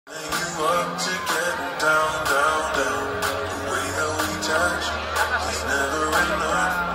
You up to getting down, down, down. The way that we touch is never enough.